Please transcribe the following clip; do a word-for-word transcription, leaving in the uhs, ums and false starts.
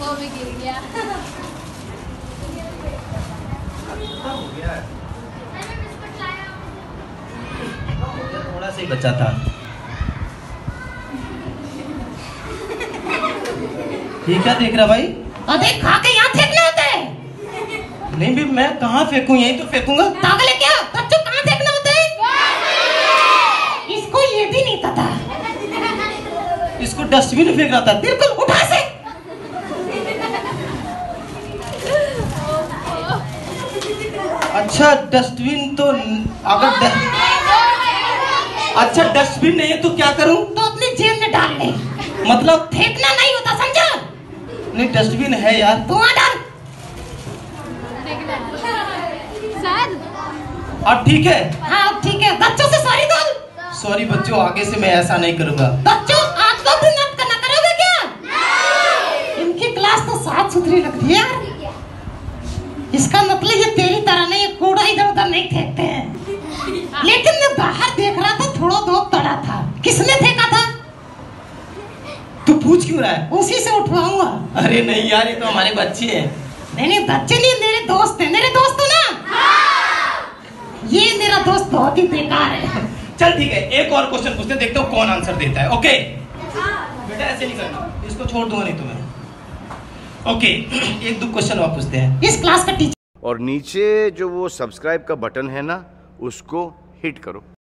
वो भी गिर गया। थोड़ा सा ही बचा था। ये क्या देख रहा भाई? अरे खा के यहाँ फेंकने होते हैं। नहीं भी मैं कहाँ फेंकूं? यहीं तो फेंकूंगा। पागल है क्या? बच्चों कहाँ फेंकने होते हैं? इसको ये भी नहीं पता। इसको डस्टबिन में फेंक रहा था। बिल्कुल उठा से। अच्छा डस्टबिन तो अगर ड... अच्छा डस्टबिन नहीं है तो क्या करूं? तो अपनी जेब में डाल ले। मतलब फेंकना नहीं होता, समझा? नहीं डस्टबिन है यार। तू वहाँ डाल। सर अब ठीक है। हाँ ठीक है। बच्चों से सॉरी बोल। सॉरी बच्चों, आगे से मैं ऐसा नहीं करूंगा। बच्चों आज तो भी मत करना, करोगे क्या? इनकी क्लास तो साफ सुथरी लग रही है यार। इसका मतलब ये तेरी तरह नहीं, ये कूड़ा इधर उधर नहीं फेंकते हैं। लेकिन मैं बाहर देख रहा था, थोड़ा बहुत पड़ा था। किसने फेंका था? तू पूछ क्यों रहा है? उसी से उठवाऊंगा। अरे नहीं यार, ये तो हमारे बच्चे हैं। नहीं नहीं बच्चे नहीं, मेरे दोस्त है। मेरे दोस्त हो ना? ये मेरा दोस्त बहुत ही बेकार है। चल ठीक है, एक और क्वेश्चन पूछते हैं, देखते हो कौन आंसर देता है। ओके बेटा ऐसे नहीं करना, इसको छोड़ दूंगा नहीं तुम्हें। ओके एक दो क्वेश्चन और पूछते हैं। इस क्लास का टीचर और नीचे जो वो सब्सक्राइब का बटन है ना, उसको हिट करो।